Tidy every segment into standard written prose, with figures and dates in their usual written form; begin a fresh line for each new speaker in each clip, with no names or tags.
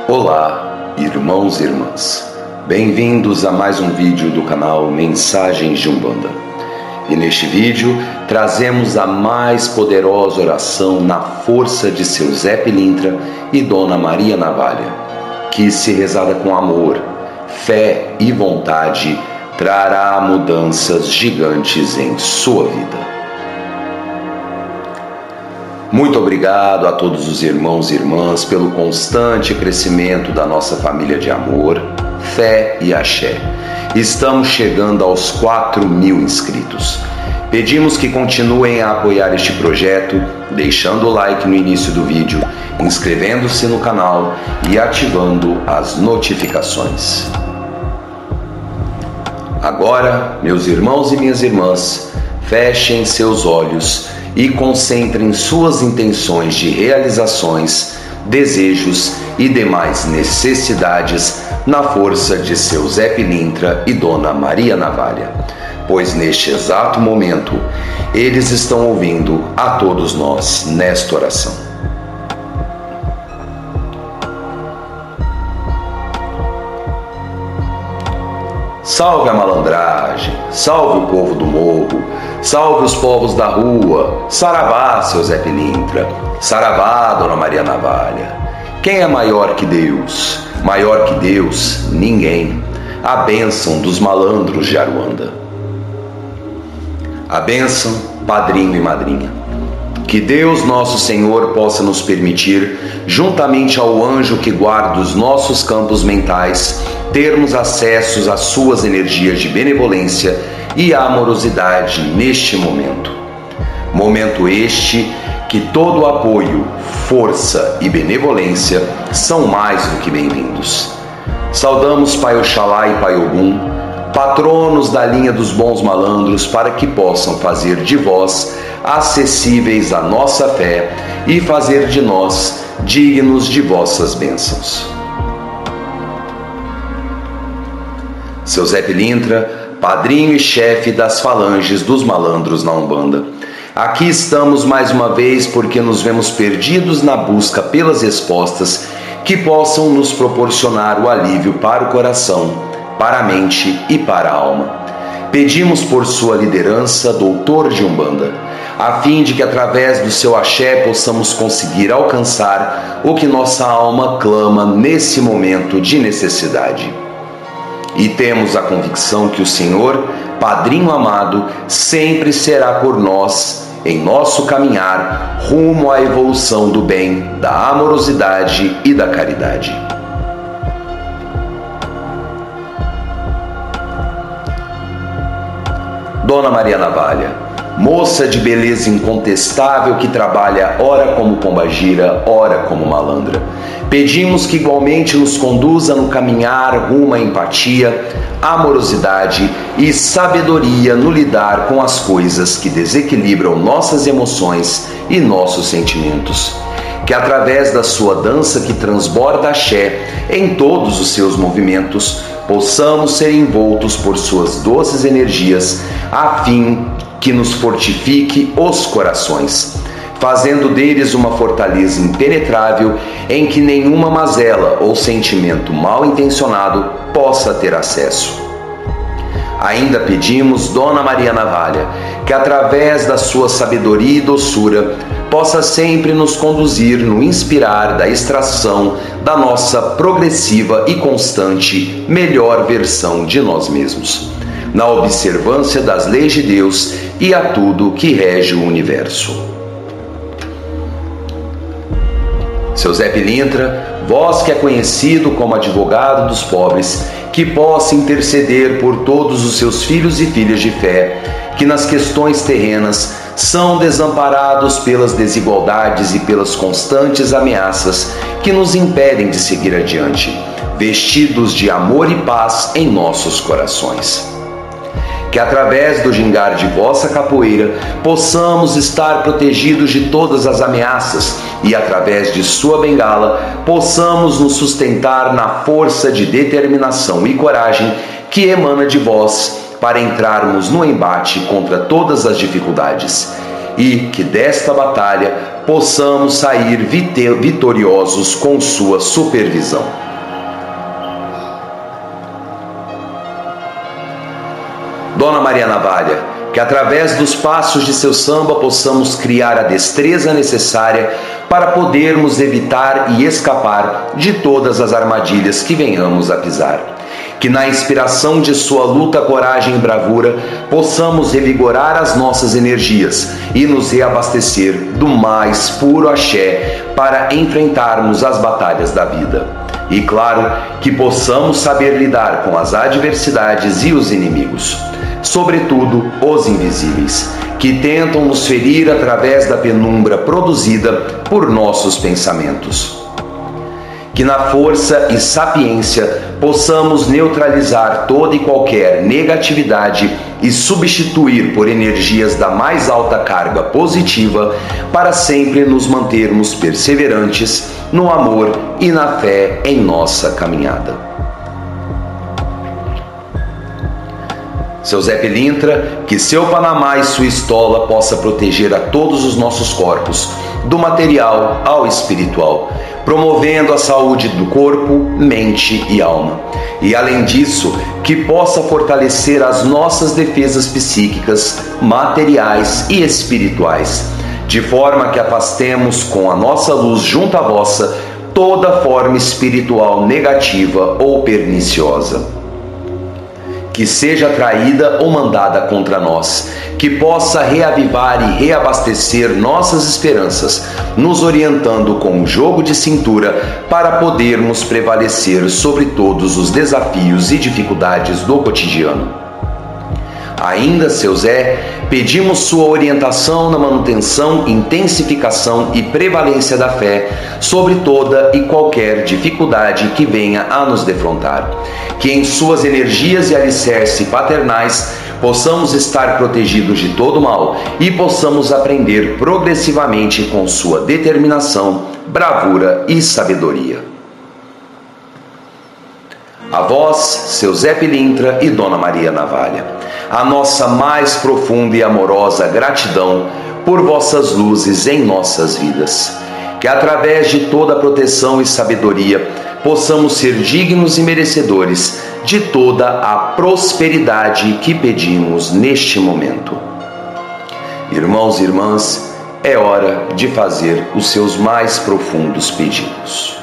Olá, irmãos e irmãs. Bem-vindos a mais um vídeo do canal Mensagens de Umbanda. E neste vídeo trazemos a mais poderosa oração na força de seu Zé Pilintra e Dona Maria Navalha, que, se rezada com amor, fé e vontade, trará mudanças gigantes em sua vida. Muito obrigado a todos os irmãos e irmãs pelo constante crescimento da nossa família de amor, fé e axé. Estamos chegando aos 4.000 inscritos. Pedimos que continuem a apoiar este projeto, deixando o like no início do vídeo, inscrevendo-se no canal e ativando as notificações. Agora, meus irmãos e minhas irmãs, fechem seus olhos e concentrem suas intenções de realizações, desejos e demais necessidades na força de seu Zé Pilintra e Dona Maria Navalha, pois neste exato momento eles estão ouvindo a todos nós nesta oração. Salve a malandragem, salve o povo do morro, salve os povos da rua, saravá, seu Zé Pilintra, saravá, Dona Maria Navalha. Quem é maior que Deus? Maior que Deus, ninguém. A bênção dos malandros de Aruanda. A bênção, padrinho e madrinha. Que Deus nosso Senhor possa nos permitir, juntamente ao anjo que guarda os nossos campos mentais, termos acessos às suas energias de benevolência e amorosidade neste momento. Momento este que todo apoio, força e benevolência são mais do que bem-vindos. Saudamos Pai Oxalá e Pai Ogum, patronos da linha dos bons malandros, para que possam fazer de vós acessíveis à nossa fé e fazer de nós dignos de vossas bênçãos. Seu Zé Pilintra, padrinho e chefe das falanges dos malandros na Umbanda. Aqui estamos mais uma vez porque nos vemos perdidos na busca pelas respostas que possam nos proporcionar o alívio para o coração, para a mente e para a alma. Pedimos por sua liderança, doutor de Umbanda, a fim de que através do seu axé possamos conseguir alcançar o que nossa alma clama nesse momento de necessidade. E temos a convicção que o Senhor, Padrinho amado, sempre será por nós em nosso caminhar rumo à evolução do bem, da amorosidade e da caridade. Dona Maria Navalha, moça de beleza incontestável que trabalha ora como pombagira, ora como malandra. Pedimos que igualmente nos conduza no caminhar rumo à empatia, amorosidade e sabedoria no lidar com as coisas que desequilibram nossas emoções e nossos sentimentos. Que através da sua dança que transborda axé em todos os seus movimentos, possamos ser envoltos por suas doces energias, a fim que nos fortifique os corações, fazendo deles uma fortaleza impenetrável em que nenhuma mazela ou sentimento mal intencionado possa ter acesso. Ainda pedimos, Dona Maria Navalha, que através da sua sabedoria e doçura possa sempre nos conduzir no inspirar da extração da nossa progressiva e constante melhor versão de nós mesmos, na observância das leis de Deus e a tudo que rege o universo. Seu Zé Pilintra, vós que é conhecido como advogado dos pobres, que possa interceder por todos os seus filhos e filhas de fé, que nas questões terrenas são desamparados pelas desigualdades e pelas constantes ameaças que nos impedem de seguir adiante, vestidos de amor e paz em nossos corações. Que através do gingar de vossa capoeira possamos estar protegidos de todas as ameaças e através de sua bengala possamos nos sustentar na força de determinação e coragem que emana de vós para entrarmos no embate contra todas as dificuldades e que desta batalha possamos sair vitoriosos com sua supervisão. Dona Maria Navalha, que através dos passos de seu samba possamos criar a destreza necessária para podermos evitar e escapar de todas as armadilhas que venhamos a pisar. Que na inspiração de sua luta, coragem e bravura possamos revigorar as nossas energias e nos reabastecer do mais puro axé para enfrentarmos as batalhas da vida. E claro, que possamos saber lidar com as adversidades e os inimigos, sobretudo os invisíveis, que tentam nos ferir através da penumbra produzida por nossos pensamentos. Que na força e sapiência possamos neutralizar toda e qualquer negatividade e substituir por energias da mais alta carga positiva para sempre nos mantermos perseverantes no amor e na fé em nossa caminhada. Seu Zé Pilintra, que seu Panamá e sua estola possa proteger a todos os nossos corpos, do material ao espiritual, promovendo a saúde do corpo, mente e alma. E além disso, que possa fortalecer as nossas defesas psíquicas, materiais e espirituais, de forma que afastemos com a nossa luz junto à vossa toda forma espiritual negativa ou perniciosa, que seja atraída ou mandada contra nós, que possa reavivar e reabastecer nossas esperanças, nos orientando com um jogo de cintura para podermos prevalecer sobre todos os desafios e dificuldades do cotidiano. Ainda, seu Zé, pedimos sua orientação na manutenção, intensificação e prevalência da fé sobre toda e qualquer dificuldade que venha a nos defrontar. Que em suas energias e alicerce paternais possamos estar protegidos de todo mal e possamos aprender progressivamente com sua determinação, bravura e sabedoria. A vós, seu Zé Pilintra e Dona Maria Navalha, a nossa mais profunda e amorosa gratidão por vossas luzes em nossas vidas. Que através de toda a proteção e sabedoria possamos ser dignos e merecedores de toda a prosperidade que pedimos neste momento. Irmãos e irmãs, é hora de fazer os seus mais profundos pedidos.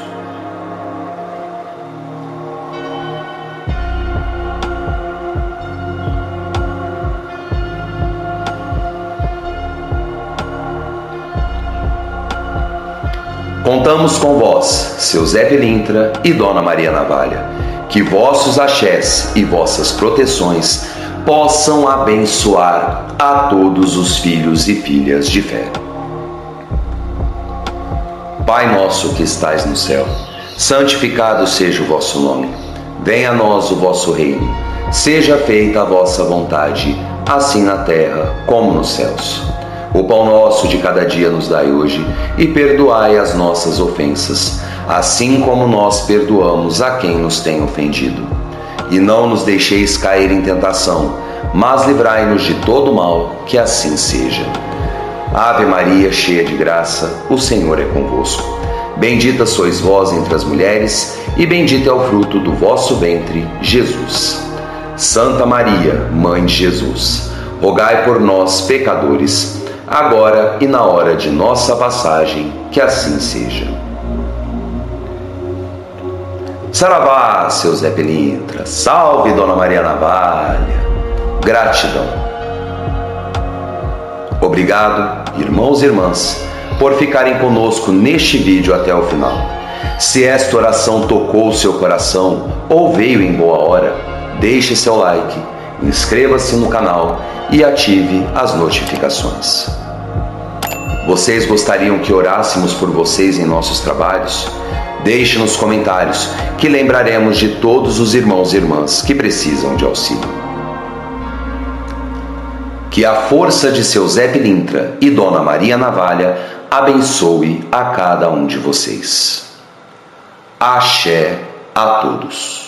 Contamos com vós, seu Zé Pilintra e Dona Maria Navalha, que vossos axés e vossas proteções possam abençoar a todos os filhos e filhas de fé. Pai nosso que estais no céu, santificado seja o vosso nome. Venha a nós o vosso reino. Seja feita a vossa vontade, assim na terra como nos céus. O pão nosso de cada dia nos dai hoje, e perdoai as nossas ofensas, assim como nós perdoamos a quem nos tem ofendido. E não nos deixeis cair em tentação, mas livrai-nos de todo mal, que assim seja. Ave Maria, cheia de graça, o Senhor é convosco. Bendita sois vós entre as mulheres, e bendito é o fruto do vosso ventre, Jesus. Santa Maria, Mãe de Jesus, rogai por nós, pecadores, agora e na hora de nossa passagem, que assim seja. Saravá, seu Zé Pilintra, salve Dona Maria Navalha, gratidão. Obrigado, irmãos e irmãs, por ficarem conosco neste vídeo até o final. Se esta oração tocou o seu coração ou veio em boa hora, deixe seu like, inscreva-se no canal e ative as notificações. Vocês gostariam que orássemos por vocês em nossos trabalhos? Deixe nos comentários, que lembraremos de todos os irmãos e irmãs que precisam de auxílio. Que a força de seu Zé Pilintra e Dona Maria Navalha abençoe a cada um de vocês. Axé a todos.